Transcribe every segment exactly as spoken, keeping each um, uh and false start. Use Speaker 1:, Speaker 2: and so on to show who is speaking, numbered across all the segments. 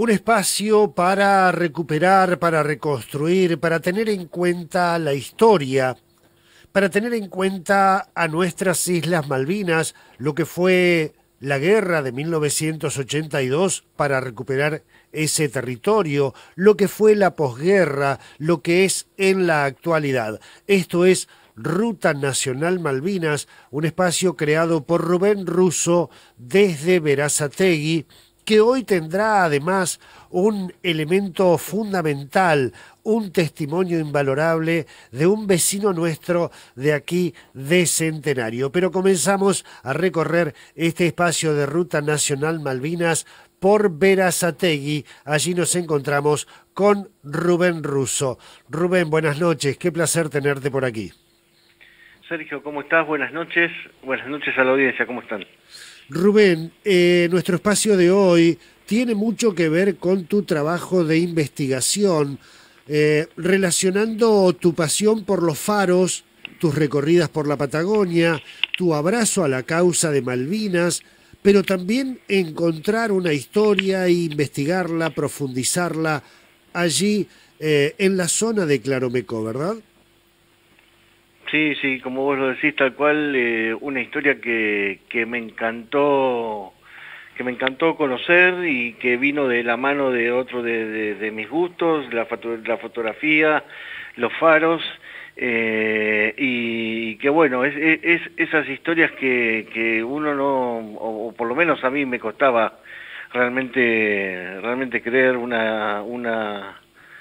Speaker 1: un espacio para recuperar, para reconstruir, para tener en cuenta la historia, para tener en cuenta a nuestras Islas Malvinas, lo que fue la guerra de mil novecientos ochenta y dos para recuperar ese territorio, lo que fue la posguerra, lo que es en la actualidad. Esto es Ruta Nacional Malvinas, un espacio creado por Rubén Russo desde Berazategui, que hoy tendrá además un elemento fundamental, un testimonio invalorable de un vecino nuestro de aquí de Centenario. Pero comenzamos a recorrer este espacio de Ruta Nacional Malvinas por Berazategui. Allí nos encontramos con Rubén Russo. Rubén, buenas noches, qué placer tenerte por aquí.
Speaker 2: Sergio, ¿cómo estás? Buenas noches. Buenas noches a la audiencia, ¿cómo están?
Speaker 1: Rubén, eh, nuestro espacio de hoy tiene mucho que ver con tu trabajo de investigación, eh, relacionando tu pasión por los faros, tus recorridas por la Patagonia, tu abrazo a la causa de Malvinas, pero también encontrar una historia e investigarla, profundizarla allí eh, en la zona de Claromecó, ¿verdad?
Speaker 2: Sí, sí, como vos lo decís, tal cual, eh, una historia que, que me encantó, que me encantó conocer y que vino de la mano de otro de, de, de mis gustos, la, foto, la fotografía, los faros, eh, y que bueno, es, es esas historias que, que uno no, o, o por lo menos a mí me costaba realmente, realmente creer una, una,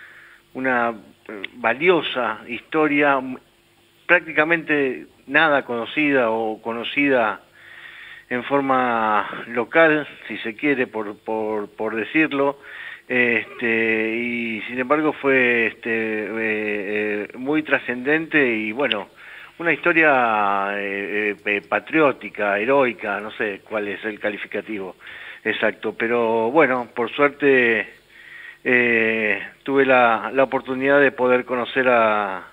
Speaker 2: una valiosa historia, prácticamente nada conocida o conocida en forma local, si se quiere, por, por, por decirlo, este, y sin embargo fue este, eh, eh, muy trascendente y bueno, una historia eh, eh, patriótica, heroica, no sé cuál es el calificativo exacto, pero bueno, por suerte eh, tuve la, la oportunidad de poder conocer a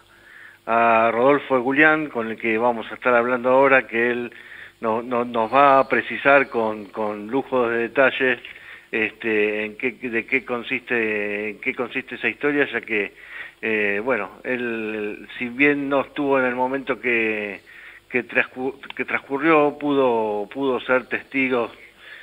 Speaker 2: a Rodolfo Egulián, con el que vamos a estar hablando ahora, que él no, no, nos va a precisar con, con lujo de detalle este, en qué, de qué consiste, en qué consiste esa historia, ya que, eh, bueno, él, si bien no estuvo en el momento que, que, transcur, que transcurrió, pudo, pudo ser testigo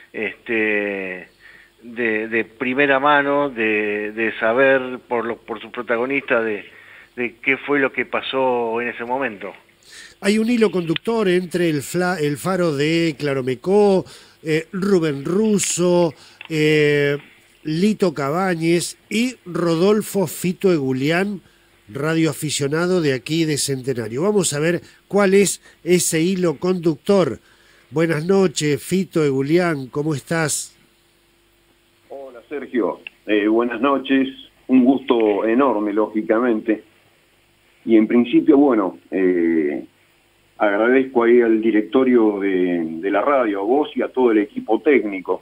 Speaker 2: este, de, de primera mano, de, de saber por, lo, por su protagonista de de qué fue lo que pasó en ese momento.
Speaker 1: Hay un hilo conductor entre el, fla, el faro de Claromecó, eh, Rubén Russo, eh, Lito Cabañes y Rodolfo Fito Egulián, radioaficionado de aquí de Centenario. Vamos a ver cuál es ese hilo conductor. Buenas noches, Fito Egulián, ¿cómo estás?
Speaker 3: Hola, Sergio. Eh, buenas noches. Un gusto enorme, lógicamente. Y en principio, bueno, eh, agradezco ahí al directorio de, de la radio, a vos y a todo el equipo técnico,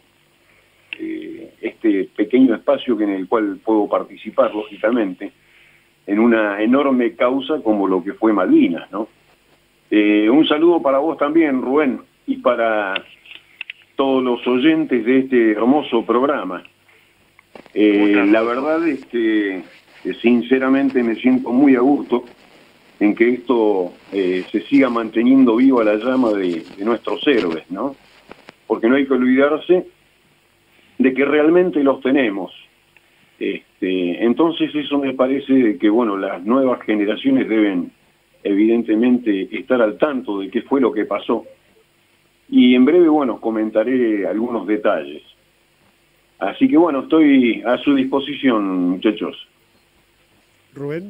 Speaker 3: eh, este pequeño espacio en el cual puedo participar, lógicamente, en una enorme causa como lo que fue Malvinas, ¿no? Eh, un saludo para vos también, Rubén, y para todos los oyentes de este hermoso programa. Eh, la verdad es que sinceramente me siento muy a gusto en que esto eh, se siga manteniendo viva la llama de, de nuestros héroes, ¿no? Porque no hay que olvidarse de que realmente los tenemos. Este, entonces eso me parece que, bueno, las nuevas generaciones deben evidentemente estar al tanto de qué fue lo que pasó. Y en breve, bueno, comentaré algunos detalles. Así que, bueno, estoy a su disposición, muchachos.
Speaker 1: Rubén.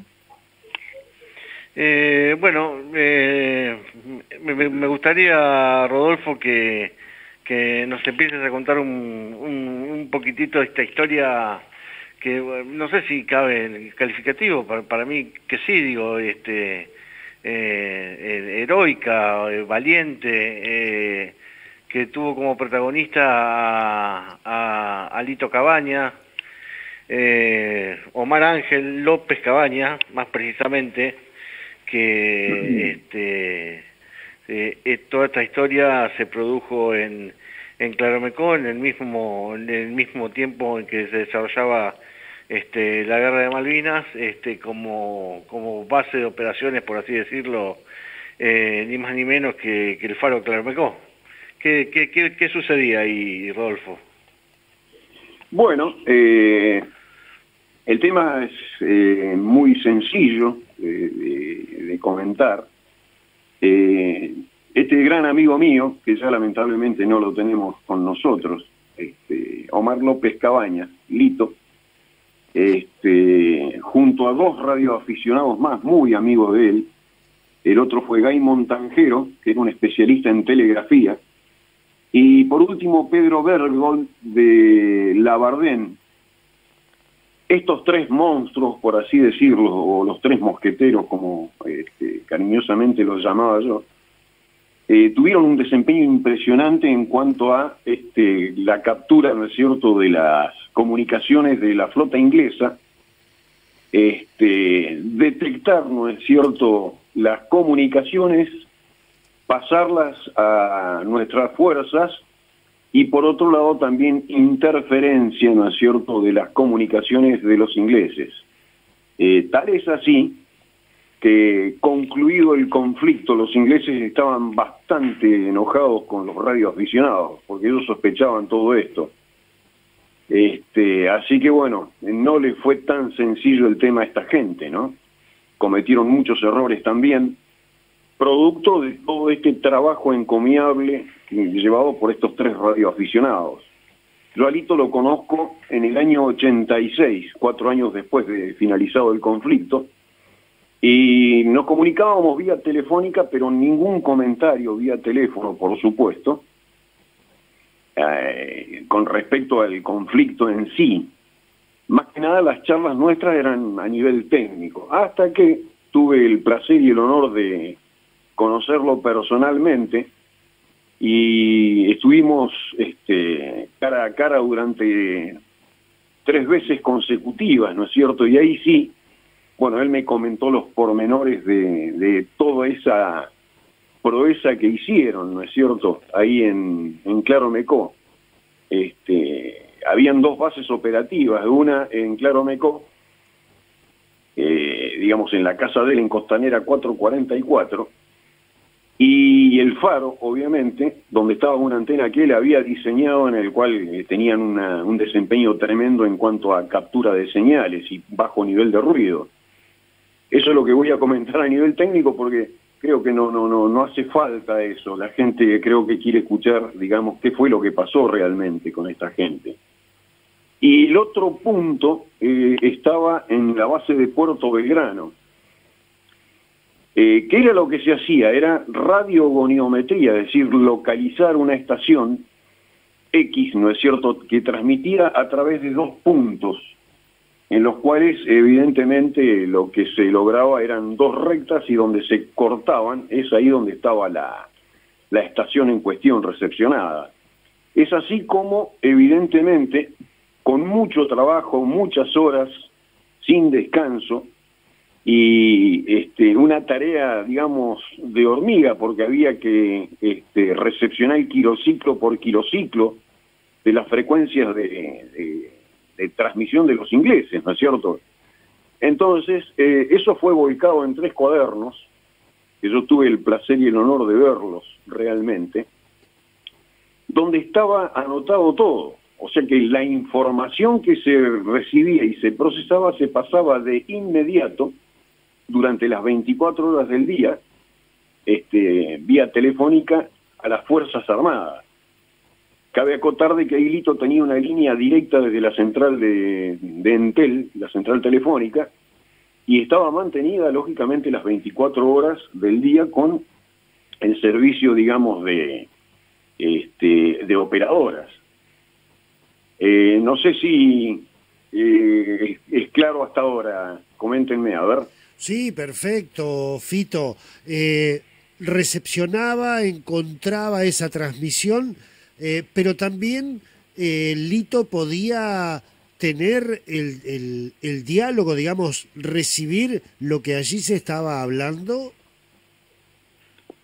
Speaker 2: Eh, bueno, eh, me, me gustaría, Rodolfo, que, que nos empieces a contar un, un, un poquitito de esta historia que no sé si cabe el calificativo, para, para mí que sí, digo, este, eh, heroica, valiente, eh, que tuvo como protagonista a, a, a Lito Cabaña, Eh, Omar Ángel López Cabaña, más precisamente, que este, eh, eh, toda esta historia se produjo en, en Claromecó, en el mismo, en el mismo tiempo en que se desarrollaba este, la guerra de Malvinas, este, como, como base de operaciones, por así decirlo, eh, ni más ni menos que, que el faro Claromecó. ¿Qué, qué, qué, qué sucedía ahí, Rodolfo?
Speaker 3: Bueno, eh, el tema es eh, muy sencillo eh, de, de comentar. Eh, este gran amigo mío, que ya lamentablemente no lo tenemos con nosotros, este, Omar López Cabañas, Lito, este, junto a dos radioaficionados más muy amigos de él, el otro fue Gay Montanjero, que era un especialista en telegrafía, y por último Pedro Bergold de Labardén. Estos tres monstruos, por así decirlo, o los tres mosqueteros, como este, cariñosamente los llamaba yo, eh, tuvieron un desempeño impresionante en cuanto a este, la captura, ¿no es cierto?, de las comunicaciones de la flota inglesa, este, detectar, ¿no es cierto?, las comunicaciones, pasarlas a nuestras fuerzas, y por otro lado también interferencia, ¿no es cierto?, de las comunicaciones de los ingleses. Eh, tal es así que, concluido el conflicto, los ingleses estaban bastante enojados con los radioaficionados, porque ellos sospechaban todo esto. Este, así que bueno, no le fue tan sencillo el tema a esta gente, ¿no? Cometieron muchos errores también, producto de todo este trabajo encomiable llevado por estos tres radioaficionados. Yo a Lito lo conozco en el año ochenta y seis, cuatro años después de finalizado el conflicto, y nos comunicábamos vía telefónica, pero ningún comentario vía teléfono, por supuesto, eh, con respecto al conflicto en sí. Más que nada las charlas nuestras eran a nivel técnico, hasta que tuve el placer y el honor de conocerlo personalmente, y estuvimos este, cara a cara durante tres veces consecutivas, ¿no es cierto? Y ahí sí, bueno, él me comentó los pormenores de, de toda esa proeza que hicieron, ¿no es cierto?, ahí en, en Claromecó. Este, habían dos bases operativas, una en Claromecó, eh, digamos en la casa de él en Costanera cuatrocientos cuarenta y cuatro, y el faro, obviamente, donde estaba una antena que él había diseñado, en el cual eh, tenían una, un desempeño tremendo en cuanto a captura de señales y bajo nivel de ruido. Eso es lo que voy a comentar a nivel técnico, porque creo que no, no, no, no hace falta eso. La gente creo que quiere escuchar, digamos, qué fue lo que pasó realmente con esta gente. Y el otro punto eh, estaba en la base de Puerto Belgrano. Eh, ¿Qué era lo que se hacía? Era radiogoniometría, es decir, localizar una estación X, ¿no es cierto?, que transmitía a través de dos puntos, en los cuales evidentemente lo que se lograba eran dos rectas, y donde se cortaban es ahí donde estaba la, la estación en cuestión recepcionada. Es así como evidentemente, con mucho trabajo, muchas horas, sin descanso, y este, una tarea, digamos, de hormiga, porque había que este, recepcionar kilociclo por kilociclo de las frecuencias de, de, de transmisión de los ingleses, ¿no es cierto? Entonces, eh, eso fue volcado en tres cuadernos, que yo tuve el placer y el honor de verlos realmente, donde estaba anotado todo. O sea que la información que se recibía y se procesaba se pasaba de inmediato durante las veinticuatro horas del día, este, vía telefónica a las Fuerzas Armadas. Cabe acotar de que Lito tenía una línea directa desde la central de, de Entel, la central telefónica, y estaba mantenida lógicamente las veinticuatro horas del día con el servicio, digamos, de, este, de operadoras. Eh, no sé si eh, es, es claro hasta ahora, coméntenme, a ver.
Speaker 1: Sí, perfecto, Fito. Eh, recepcionaba, encontraba esa transmisión, eh, pero también eh, Lito podía tener el, el, el diálogo, digamos, recibir lo que allí se estaba hablando.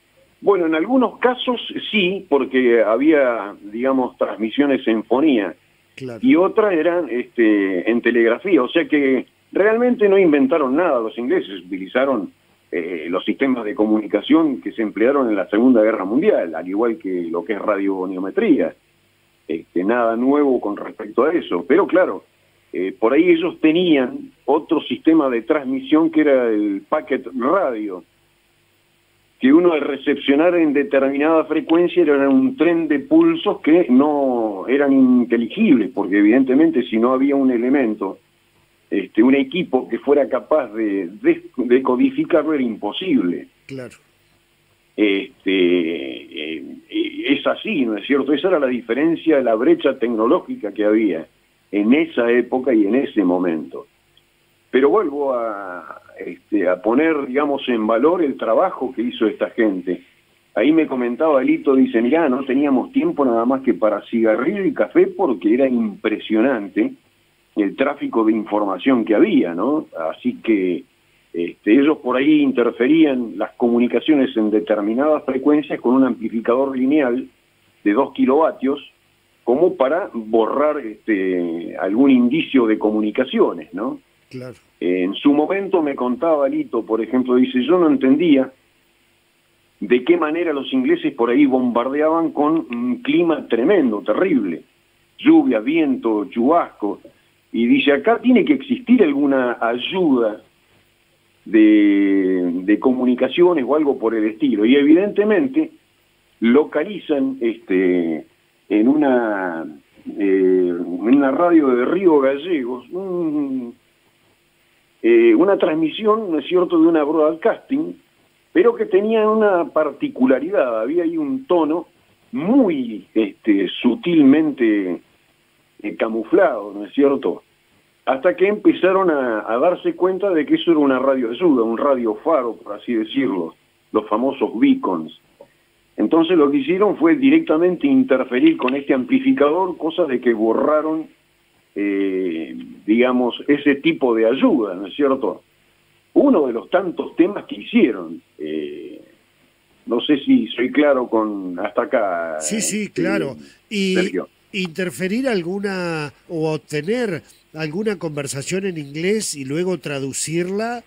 Speaker 3: Bueno, en algunos casos sí, porque había, digamos, transmisiones en fonía,
Speaker 1: Claro.
Speaker 3: y otras eran este, en telegrafía, o sea que realmente no inventaron nada los ingleses, utilizaron eh, los sistemas de comunicación que se emplearon en la Segunda Guerra Mundial, al igual que lo que es radiogoniometría. Este, nada nuevo con respecto a eso, pero claro, eh, por ahí ellos tenían otro sistema de transmisión que era el packet radio, que uno al recepcionar en determinada frecuencia era un tren de pulsos que no eran inteligibles, porque evidentemente si no había un elemento, este, un equipo que fuera capaz de, de, de codificarlo era imposible.
Speaker 1: Claro.
Speaker 3: Este, eh, es así, ¿no es cierto? Esa era la diferencia, la brecha tecnológica que había en esa época y en ese momento. Pero vuelvo a, este, a poner, digamos, en valor el trabajo que hizo esta gente. Ahí me comentaba Lito, dice, mirá, no teníamos tiempo nada más que para cigarrillo y café porque era impresionante el tráfico de información que había, ¿no? Así que este, ellos por ahí interferían las comunicaciones en determinadas frecuencias con un amplificador lineal de dos kilovatios como para borrar este, algún indicio de comunicaciones, ¿no?
Speaker 1: Claro.
Speaker 3: En su momento me contaba Lito, por ejemplo, dice, yo no entendía de qué manera los ingleses por ahí bombardeaban con un clima tremendo, terrible, lluvia, viento, chubasco, y dice, acá tiene que existir alguna ayuda de, de comunicaciones o algo por el estilo, y evidentemente localizan este, en una, eh, en una radio de Río Gallegos, un, Eh, una transmisión, ¿no es cierto?, de una broadcasting, pero que tenía una particularidad, había ahí un tono muy este, sutilmente eh, camuflado, ¿no es cierto?, hasta que empezaron a, a darse cuenta de que eso era una radioayuda, un radiofaro, por así decirlo, los famosos beacons. Entonces lo que hicieron fue directamente interferir con este amplificador, cosa de que borraron Eh, digamos, ese tipo de ayuda, ¿no es cierto? Uno de los tantos temas que hicieron. Eh, no sé si soy claro con hasta acá.
Speaker 1: Sí, sí,
Speaker 3: este,
Speaker 1: claro. Y
Speaker 3: Sergio.
Speaker 1: interferir alguna o obtener alguna conversación en inglés y luego traducirla.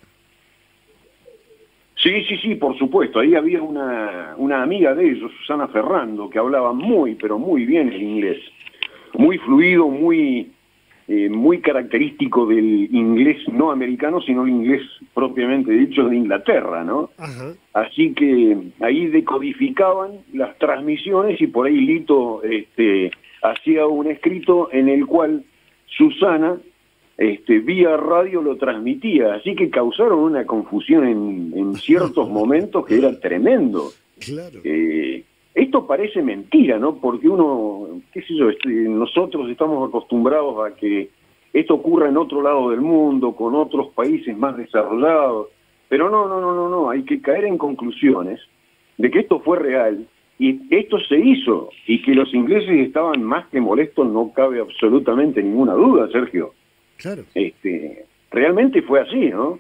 Speaker 3: Sí, sí, sí, por supuesto. Ahí había una, una amiga de ellos, Susana Ferrando, que hablaba muy, pero muy bien el inglés. Muy fluido, muy... Eh, muy característico del inglés no americano, sino el inglés propiamente dicho de Inglaterra, ¿no?
Speaker 1: Ajá.
Speaker 3: Así que ahí decodificaban las transmisiones y por ahí Lito este, hacía un escrito en el cual Susana este, vía radio lo transmitía, así que causaron una confusión en, en ciertos momentos que era tremendo.
Speaker 1: Claro.
Speaker 3: Eh, Esto parece mentira, ¿no? Porque uno, qué sé yo, este, nosotros estamos acostumbrados a que esto ocurra en otro lado del mundo, con otros países más desarrollados, pero no, no, no, no, no, hay que caer en conclusiones de que esto fue real y esto se hizo y que los ingleses estaban más que molestos, no cabe absolutamente ninguna duda, Sergio.
Speaker 1: Claro.
Speaker 3: Este, realmente fue así, ¿no?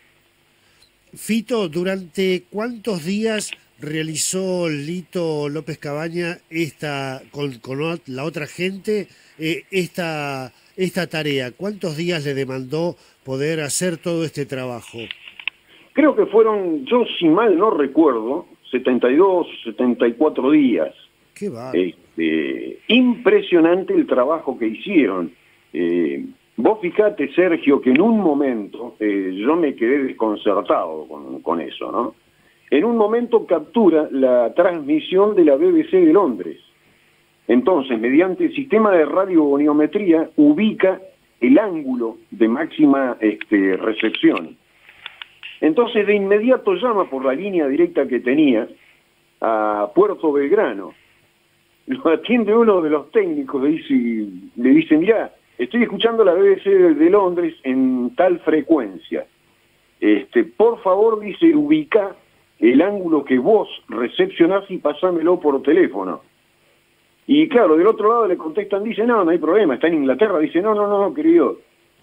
Speaker 1: Fito, ¿durante cuántos días realizó Lito López Cabaña esta con, con la otra gente eh, esta esta tarea? ¿Cuántos días le demandó poder hacer todo este trabajo?
Speaker 3: Creo que fueron, yo si mal no recuerdo, setenta y dos, setenta y cuatro días.
Speaker 1: Qué bárbaro.
Speaker 3: Este, impresionante el trabajo que hicieron. Eh, vos fijate, Sergio, que en un momento eh, yo me quedé desconcertado con, con eso, ¿no? En un momento captura la transmisión de la B B C de Londres. Entonces, mediante el sistema de radiogoniometría, ubica el ángulo de máxima este, recepción. Entonces, de inmediato llama por la línea directa que tenía a Puerto Belgrano. Lo atiende uno de los técnicos, le dice, le dice mirá, estoy escuchando la B B C de Londres en tal frecuencia. Este, por favor, dice, ubica el ángulo que vos recepcionás y pasámelo por teléfono. Y claro, del otro lado le contestan, dice, no, no hay problema, está en Inglaterra. Dice, no, no, no, querido.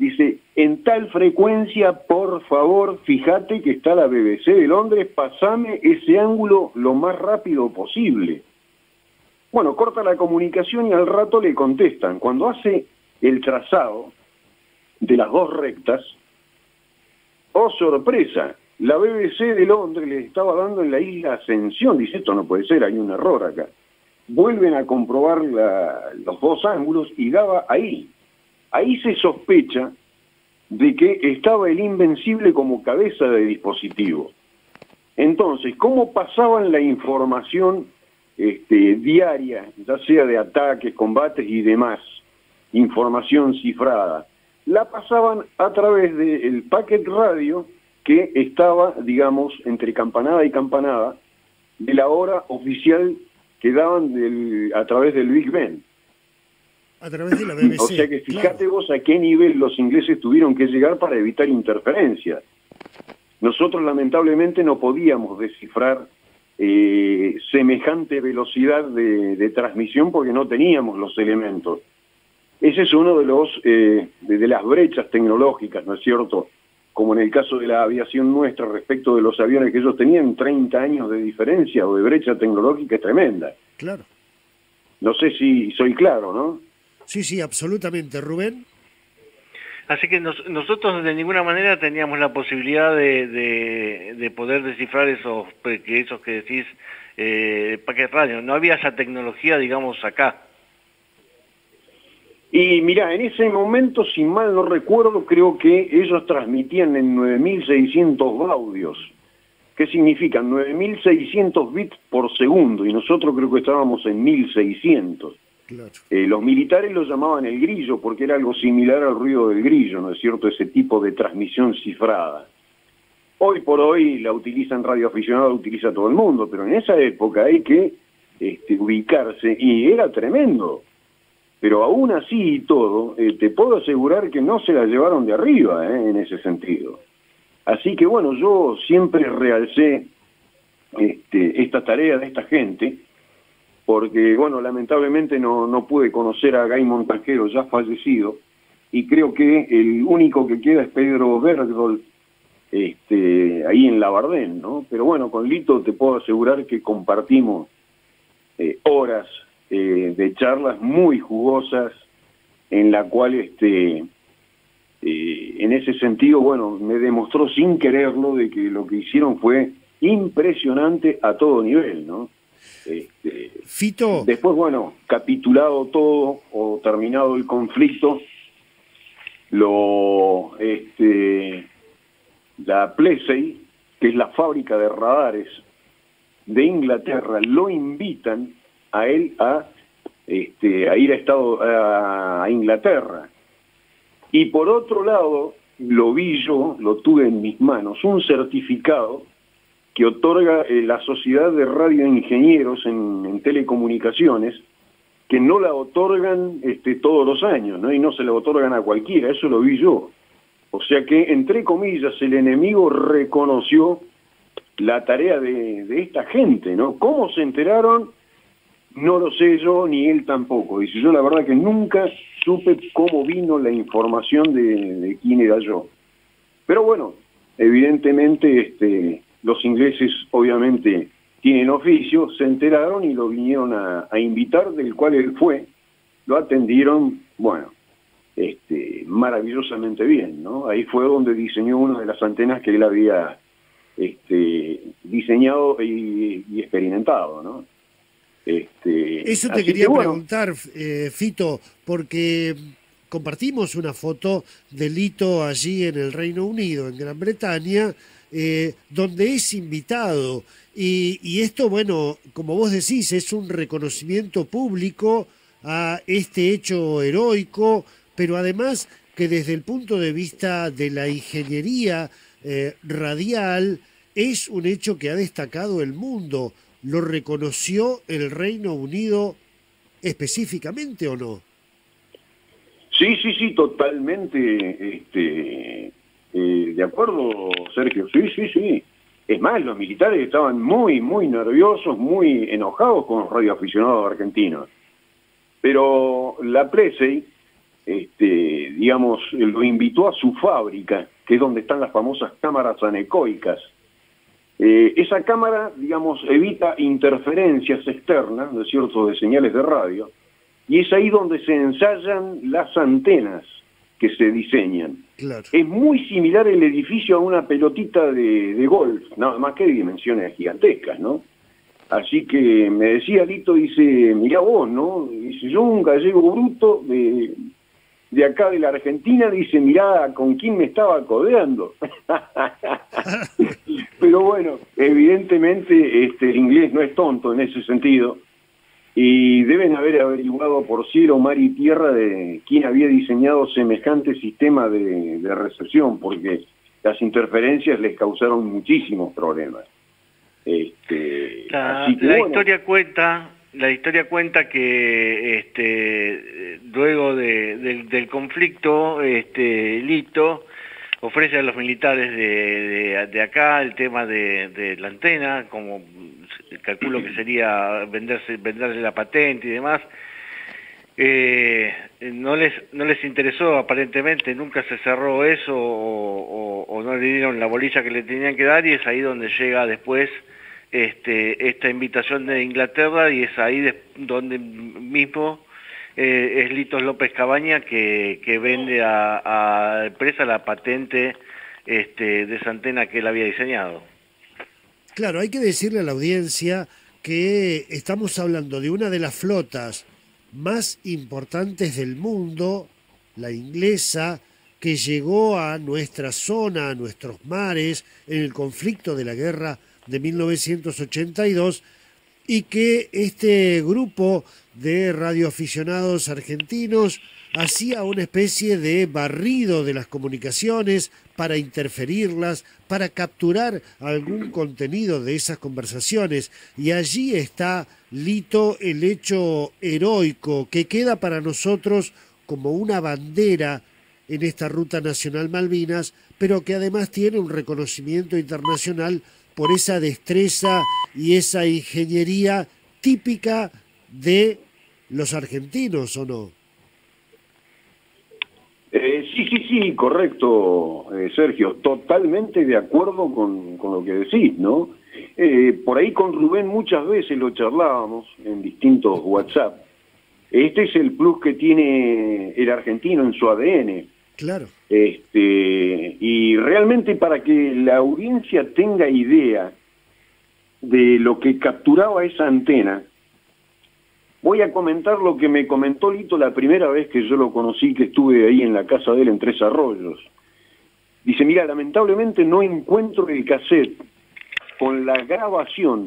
Speaker 3: Dice, en tal frecuencia, por favor, fíjate que está la B B C de Londres, pasame ese ángulo lo más rápido posible. Bueno, corta la comunicación y al rato le contestan. Cuando hace el trazado de las dos rectas, oh sorpresa, la B B C de Londres le estaba dando en la isla Ascensión. Dice, esto no puede ser, hay un error acá. Vuelven a comprobar la, los dos ángulos y daba ahí. Ahí se sospecha de que estaba el Invencible como cabeza de dispositivo. Entonces, ¿cómo pasaban la información este, diaria, ya sea de ataques, combates y demás, información cifrada? La pasaban a través del packet radio que estaba, digamos, entre campanada y campanada, de la hora oficial que daban del, a través del Big Ben.
Speaker 1: A través de la B B C.
Speaker 3: O sea que fíjate
Speaker 1: claro.
Speaker 3: vos a qué nivel los ingleses tuvieron que llegar para evitar interferencias. Nosotros lamentablemente no podíamos descifrar eh, semejante velocidad de, de transmisión porque no teníamos los elementos. Ese es uno de los eh, de, de las brechas tecnológicas, ¿no es cierto? Como en el caso de la aviación nuestra respecto de los aviones que ellos tenían, treinta años de diferencia o de brecha tecnológica es tremenda.
Speaker 1: Claro.
Speaker 3: No sé si soy claro, ¿no?
Speaker 1: Sí, sí, absolutamente. Rubén.
Speaker 2: Así que nos, nosotros de ninguna manera teníamos la posibilidad de, de, de poder descifrar esos, que esos que decís, eh, paquetes radio. No había esa tecnología, digamos, acá.
Speaker 3: Y mirá, en ese momento, si mal no recuerdo, creo que ellos transmitían en nueve mil seiscientos baudios. ¿Qué significan? nueve mil seiscientos bits por segundo, y nosotros creo que estábamos en mil seiscientos. Claro. Eh, los militares lo llamaban el grillo porque era algo similar al ruido del grillo, ¿no es cierto? Ese tipo de transmisión cifrada. Hoy por hoy la utilizan radioaficionados, la utiliza todo el mundo, pero en esa época hay que este, ubicarse y era tremendo. Pero aún así y todo, eh, te puedo asegurar que no se la llevaron de arriba eh, en ese sentido. Así que bueno, yo siempre realcé este, esta tarea de esta gente, porque, bueno, lamentablemente no, no pude conocer a Gay Montajero, ya fallecido, y creo que el único que queda es Pedro Bergdol, este, ahí en Labardén, ¿no? Pero bueno, con Lito te puedo asegurar que compartimos eh, horas eh, de charlas muy jugosas, en la cual, este, eh, en ese sentido, bueno, me demostró sin quererlo de que lo que hicieron fue impresionante a todo nivel, ¿no? Este,
Speaker 1: Fito.
Speaker 3: Después, bueno, capitulado todo o terminado el conflicto, lo este, la Plessey, que es la fábrica de radares de Inglaterra, lo invitan a él a, este, a ir a, Estado, a, a Inglaterra. Y por otro lado, lo vi yo, lo tuve en mis manos, un certificado que otorga eh, la Sociedad de Radioingenieros en, en Telecomunicaciones, que no la otorgan este, todos los años, ¿no? Y no se la otorgan a cualquiera, eso lo vi yo. O sea que, entre comillas, el enemigo reconoció la tarea de, de esta gente, ¿no? ¿Cómo se enteraron? No lo sé yo, ni él tampoco. Dice, yo la verdad que nunca supe cómo vino la información de, de quién era yo. Pero bueno, evidentemente, este... los ingleses obviamente tienen oficio, se enteraron y lo vinieron a, a invitar, del cual él fue, lo atendieron, bueno, este, maravillosamente bien, ¿no? Ahí fue donde diseñó una de las antenas que él había este, diseñado y, y experimentado, ¿no? Este,
Speaker 1: Eso te quería que, bueno, preguntar, eh, Fito, porque compartimos una foto de Lito allí en el Reino Unido, en Gran Bretaña, Eh, donde es invitado y, y esto, bueno, como vos decís, es un reconocimiento público a este hecho heroico, pero además que desde el punto de vista de la ingeniería eh, radial es un hecho que ha destacado el mundo. ¿Lo reconoció el Reino Unido específicamente o no?
Speaker 3: Sí, sí, sí, totalmente, este... Eh, de acuerdo, Sergio, sí, sí, sí. Es más, los militares estaban muy, muy nerviosos, muy enojados con los radioaficionados argentinos. Pero la Plessey este, digamos, lo invitó a su fábrica, que es donde están las famosas cámaras anecoicas. Eh, esa cámara, digamos, evita interferencias externas, ¿no es cierto?, de señales de radio, y es ahí donde se ensayan las antenas que se diseñan.
Speaker 1: Claro.
Speaker 3: Es muy similar el edificio a una pelotita de, de golf, nada más que de dimensiones gigantescas, ¿no? Así que me decía Lito, dice, mirá vos, ¿no? Dice, yo un gallego bruto de, de acá de la Argentina, dice, mirá con quién me estaba codeando. Pero bueno, evidentemente este, el inglés no es tonto en ese sentido, y deben haber averiguado por cielo, mar y tierra de quién había diseñado semejante sistema de, de recepción, porque las interferencias les causaron muchísimos problemas. Este,
Speaker 2: la
Speaker 3: así que,
Speaker 2: la
Speaker 3: bueno.
Speaker 2: historia cuenta la historia cuenta que este luego de, de, del conflicto este Lito ofrece a los militares de, de, de acá el tema de, de la antena, como calculo que sería venderse venderle la patente y demás. Eh, no les no les interesó aparentemente, nunca se cerró eso o, o, o no le dieron la bolilla que le tenían que dar, y es ahí donde llega después este esta invitación de Inglaterra, y es ahí de, donde mismo eh, es Litos López Cabaña que, que vende a, a la empresa la patente este, de esa antena que él había diseñado.
Speaker 1: Claro, hay que decirle a la audiencia que estamos hablando de una de las flotas más importantes del mundo, la inglesa, que llegó a nuestra zona, a nuestros mares, en el conflicto de la guerra de mil novecientos ochenta y dos, y que este grupo de radioaficionados argentinos hacía una especie de barrido de las comunicaciones para interferirlas, para capturar algún contenido de esas conversaciones. Y allí está, Lito, el hecho heroico que queda para nosotros como una bandera en esta ruta nacional Malvinas, pero que además tiene un reconocimiento internacional por esa destreza y esa ingeniería típica de los argentinos, ¿o no?
Speaker 3: Eh, sí, sí, sí, correcto, eh, Sergio, totalmente de acuerdo con, con lo que decís, ¿no? Eh, por ahí con Rubén muchas veces lo charlábamos en distintos WhatsApp. Este es el plus que tiene el argentino en su A D N.
Speaker 1: Claro.
Speaker 3: Este, y realmente para que la audiencia tenga idea de lo que capturaba esa antena, voy a comentar lo que me comentó Lito la primera vez que yo lo conocí, que estuve ahí en la casa de él en Tres Arroyos. Dice, mira, lamentablemente no encuentro el cassette con la grabación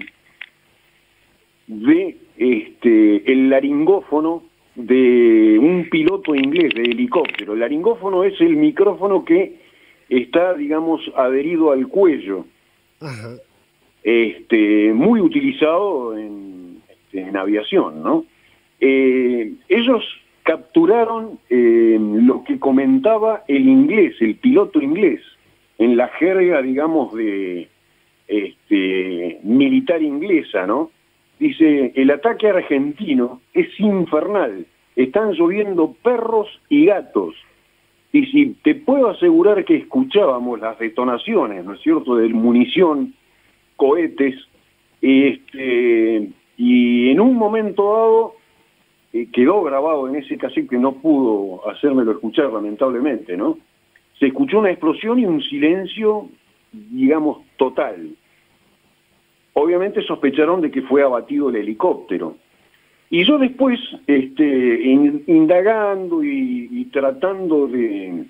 Speaker 3: de este el laringófono de un piloto inglés de helicóptero. El laringófono es el micrófono que está, digamos, adherido al cuello.
Speaker 1: Ajá.
Speaker 3: Este, muy utilizado en, este, en aviación, ¿no? Eh, ellos capturaron eh, lo que comentaba el inglés, el piloto inglés, en la jerga, digamos, de este, militar inglesa, ¿no? Dice, el ataque argentino es infernal, están lloviendo perros y gatos. Y si te puedo asegurar que escuchábamos las detonaciones, ¿no es cierto?, de munición, cohetes, este, y en un momento dado eh, quedó grabado en ese cassette que no pudo hacérmelo escuchar, lamentablemente, ¿no? Se escuchó una explosión y un silencio, digamos, total. Obviamente sospecharon de que fue abatido el helicóptero. Y yo después, este, in, indagando y, y tratando de,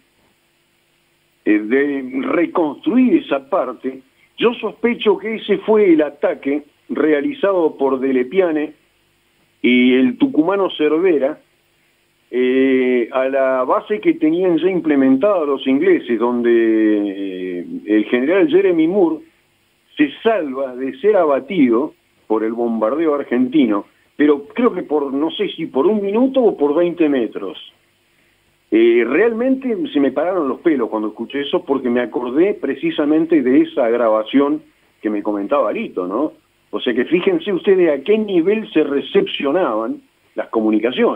Speaker 3: de reconstruir esa parte, yo sospecho que ese fue el ataque realizado por Delepiane y el tucumano Cervera eh, a la base que tenían ya implementada los ingleses, donde eh, el general Jeremy Moore se salva de ser abatido por el bombardeo argentino, pero creo que por, no sé si por un minuto o por veinte metros. Eh, realmente se me pararon los pelos cuando escuché eso, porque me acordé precisamente de esa grabación que me comentaba Lito, ¿no? O sea que fíjense ustedes a qué nivel se recepcionaban las comunicaciones, como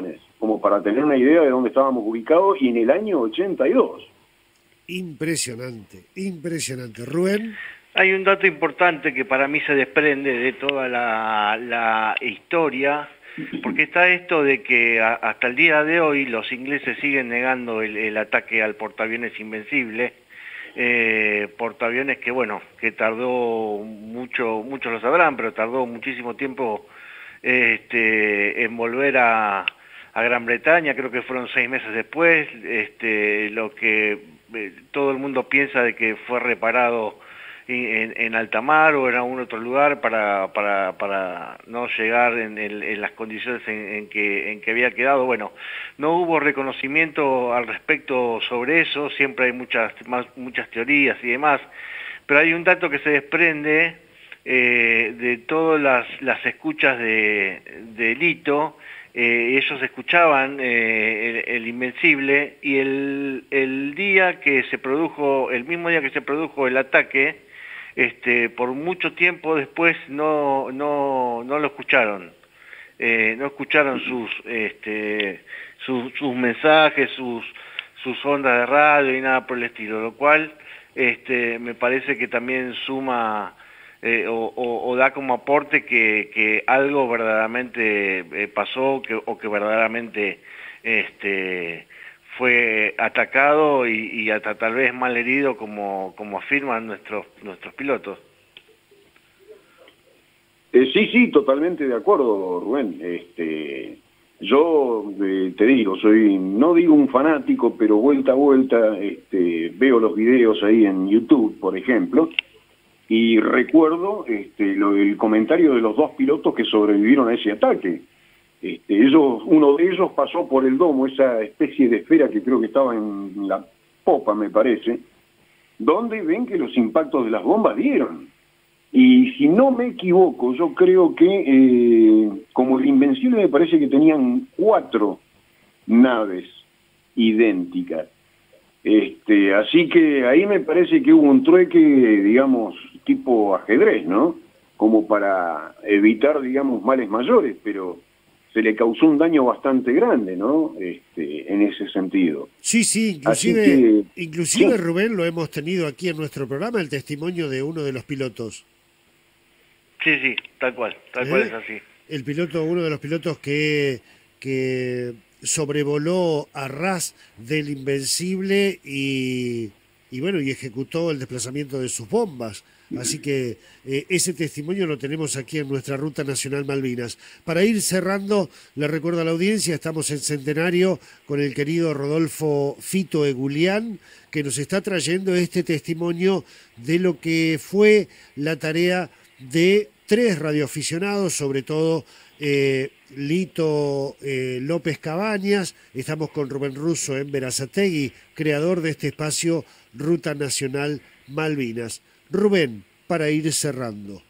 Speaker 3: como para tener una idea de dónde estábamos ubicados, y en el año ochenta y dos.
Speaker 1: Impresionante, impresionante. Rubén.
Speaker 2: Hay un dato importante que para mí se desprende de toda la, la historia, porque está esto de que a, hasta el día de hoy los ingleses siguen negando el, el ataque al portaaviones Invencible, eh, portaaviones que, bueno, que tardó mucho, muchos lo sabrán, pero tardó muchísimo tiempo este, en volver a, a Gran Bretaña, creo que fueron seis meses después, este, lo que eh, todo el mundo piensa de que fue reparado En, en alta mar o en algún otro lugar para, para, para no llegar en, el, en las condiciones en, en, que, en que había quedado. Bueno, no hubo reconocimiento al respecto sobre eso, siempre hay muchas, más, muchas teorías y demás, pero hay un dato que se desprende eh, de todas las, las escuchas de, de Lito. Eh, ellos escuchaban eh, el, el Invencible, y el, el día que se produjo, el mismo día que se produjo el ataque, Este, por mucho tiempo después no, no, no lo escucharon, eh, no escucharon sus, este, sus, sus mensajes, sus, sus ondas de radio y nada por el estilo, lo cual este, me parece que también suma eh, o, o, o da como aporte que, que algo verdaderamente eh, pasó que, o que verdaderamente este, fue atacado y, y hasta tal vez mal herido como, como afirman nuestros, nuestros pilotos.
Speaker 3: Eh, sí, sí, totalmente de acuerdo, Rubén. Este, yo eh, te digo, soy, no digo un fanático, pero vuelta a vuelta este, veo los videos ahí en YouTube, por ejemplo, y recuerdo este, lo, el comentario de los dos pilotos que sobrevivieron a ese ataque. Este, ellos, uno de ellos pasó por el domo, esa especie de esfera que creo que estaba en la popa, me parece, donde ven que los impactos de las bombas dieron. Y si no me equivoco, yo creo que eh, como el Invencible me parece que tenían cuatro naves idénticas. Este, así que ahí me parece que hubo un trueque, digamos, tipo ajedrez, ¿no? Como para evitar, digamos, males mayores, pero se le causó un daño bastante grande, ¿no? Este, en ese sentido.
Speaker 1: Sí, sí, inclusive, que, inclusive sí. Rubén, lo hemos tenido aquí en nuestro programa, el testimonio de uno de los pilotos.
Speaker 2: Sí, sí, tal cual, tal ¿Eh? cual es así.
Speaker 1: El piloto, uno de los pilotos que, que sobrevoló a ras del Invencible y, y bueno, y ejecutó el desplazamiento de sus bombas. Así que eh, ese testimonio lo tenemos aquí en nuestra Ruta Nacional Malvinas. Para ir cerrando, le recuerdo a la audiencia, estamos en Centenario con el querido Rodolfo Fito Egulián, que nos está trayendo este testimonio de lo que fue la tarea de tres radioaficionados, sobre todo eh, Lito eh, López Cabañas. Estamos con Rubén Russo en Berazategui, creador de este espacio Ruta Nacional Malvinas. Rubén, para ir cerrando.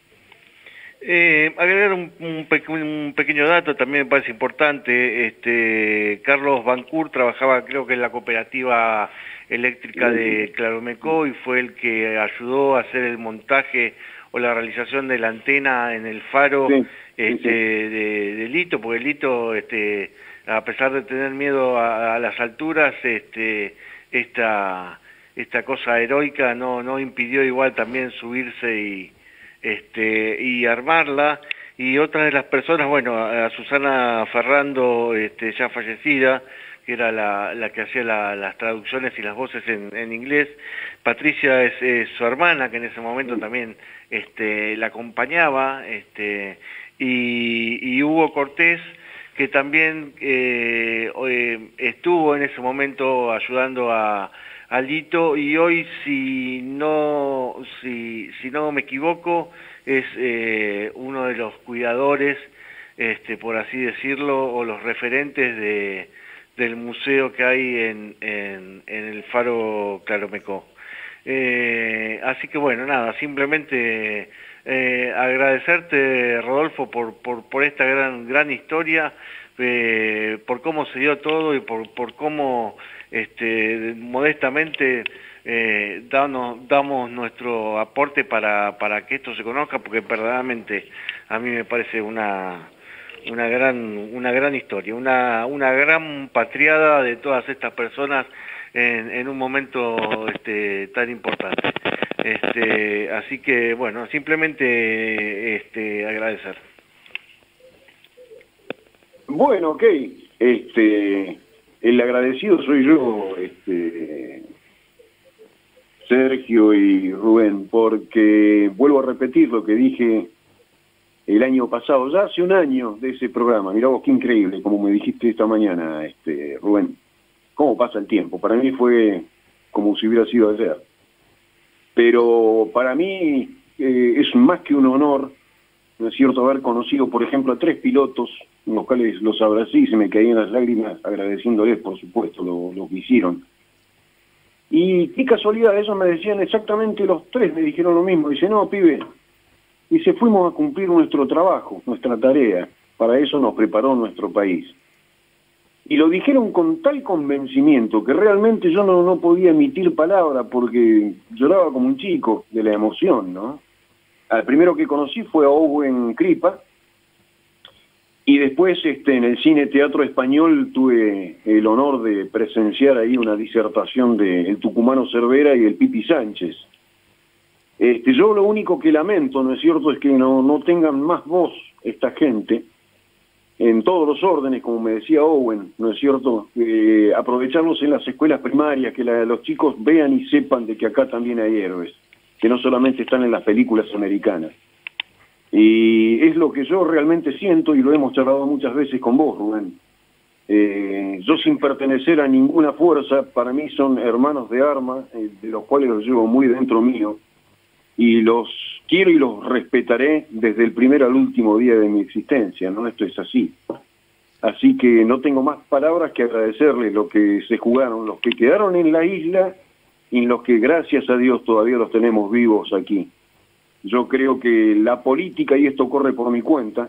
Speaker 2: Eh, agregar un, un, pe un pequeño dato también me parece importante. Este, Carlos Bancur trabajaba, creo que en la cooperativa eléctrica de Claromecó, y fue el que ayudó a hacer el montaje o la realización de la antena en el faro sí, este, sí. De, de Lito, porque Lito, este, a pesar de tener miedo a, a las alturas, este, esta esta cosa heroica no no impidió igual también subirse y este y armarla. Y otra de las personas, bueno, a Susana Ferrando, este, ya fallecida, que era la, la que hacía la, las traducciones y las voces en, en inglés. Patricia es, es su hermana, que en ese momento también este, la acompañaba, este, y, y Hugo Cortés, que también eh, eh, estuvo en ese momento ayudando a a Lito, y hoy, si no si, si no me equivoco, es eh, uno de los cuidadores, este, por así decirlo, o los referentes de, del museo que hay en, en, en el faro Claromecó. Eh, así que bueno, nada, simplemente eh, agradecerte, Rodolfo, por, por, por esta gran, gran historia, eh, por cómo se dio todo y por, por cómo este, modestamente eh, damos, damos nuestro aporte para, para que esto se conozca, porque verdaderamente a mí me parece una, una gran, una gran historia, una, una gran patriada de todas estas personas en, en un momento este, tan importante. Este, así que, bueno, simplemente este, agradecer.
Speaker 3: Bueno, ok. Este, el agradecido soy yo, este, Sergio y Rubén, porque vuelvo a repetir lo que dije el año pasado, ya hace un año de ese programa. Mirá vos, qué increíble, como me dijiste esta mañana, este, Rubén. ¿Cómo pasa el tiempo? Para mí fue como si hubiera sido ayer. Pero para mí eh, es más que un honor, ¿no es cierto?, haber conocido, por ejemplo, a tres pilotos, en los cuales los abracé y se me caían las lágrimas agradeciéndoles, por supuesto, lo, lo que hicieron. Y qué casualidad, ellos me decían exactamente los tres, me dijeron lo mismo. Dice, no, pibe, dice, fuimos a cumplir nuestro trabajo, nuestra tarea. Para eso nos preparó nuestro país. Y lo dijeron con tal convencimiento que realmente yo no, no podía emitir palabra porque lloraba como un chico de la emoción, ¿no? Al primero que conocí fue a Owen Kripa, y después este, en el Cine Teatro Español tuve el honor de presenciar ahí una disertación de el tucumano Cervera y el Pipi Sánchez. Este, yo lo único que lamento, ¿no es cierto?, es que no, no tengan más voz esta gente, en todos los órdenes, como me decía Owen, ¿no es cierto?, eh, aprovecharlos en las escuelas primarias, que la, los chicos vean y sepan de que acá también hay héroes, que no solamente están en las películas americanas. Y es lo que yo realmente siento, y lo hemos charlado muchas veces con vos, Rubén. Eh, yo sin pertenecer a ninguna fuerza, para mí son hermanos de arma, eh, de los cuales los llevo muy dentro mío, y los quiero y los respetaré desde el primer al último día de mi existencia, ¿no? Esto es así. Así que no tengo más palabras que agradecerles lo que se jugaron, los que quedaron en la isla y los que gracias a Dios todavía los tenemos vivos aquí. Yo creo que la política, y esto corre por mi cuenta,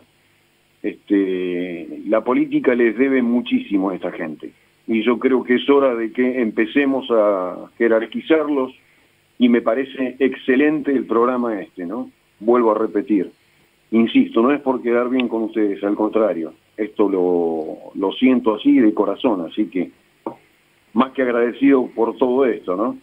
Speaker 3: este, la política les debe muchísimo a esta gente. Y yo creo que es hora de que empecemos a jerarquizarlos, y me parece excelente el programa este, ¿no? Vuelvo a repetir. Insisto, no es por quedar bien con ustedes, al contrario. Esto lo, lo siento así de corazón, así que más que agradecido por todo esto, ¿no?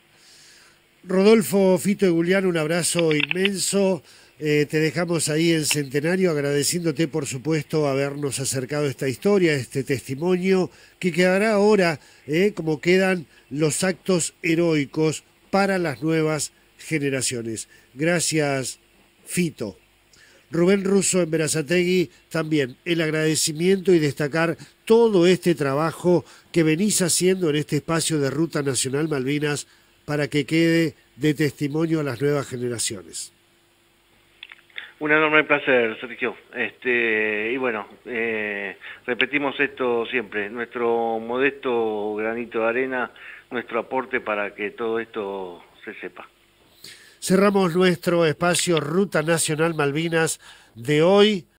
Speaker 1: Rodolfo, Fito y Julián, un abrazo inmenso. Eh, te dejamos ahí en Centenario, agradeciéndote, por supuesto, habernos acercado esta historia, este testimonio, que quedará ahora, eh, como quedan los actos heroicos para las nuevas generaciones. Gracias, Fito. Rubén Russo en Berazategui, también el agradecimiento y destacar todo este trabajo que venís haciendo en este espacio de Ruta Nacional Malvinas para que quede de testimonio a las nuevas generaciones.
Speaker 2: Un enorme placer, Sergio. Este, y bueno, eh, repetimos esto siempre, nuestro modesto granito de arena, nuestro aporte para que todo esto se sepa.
Speaker 1: Cerramos nuestro espacio Ruta Nacional Malvinas de hoy.